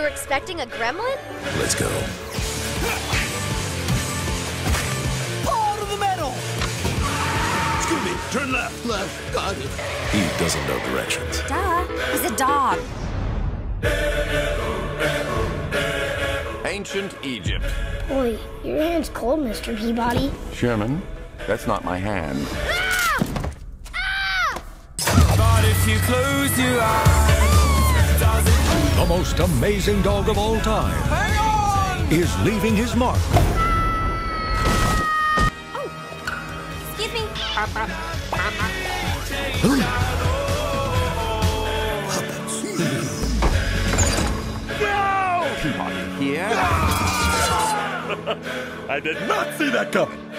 expecting a gremlin? Let's go. Paw to the metal! Scooby, turn left. Left, got it. He doesn't know directions. Duh, he's a dog. Ancient Egypt. Boy, your hand's cold, Mr. Peabody. Sherman, that's not my hand. But if you close your eyes, does it... The most amazing dog of all time Hang on! is leaving his mark. Excuse me. Peabody here. I did not see that coming.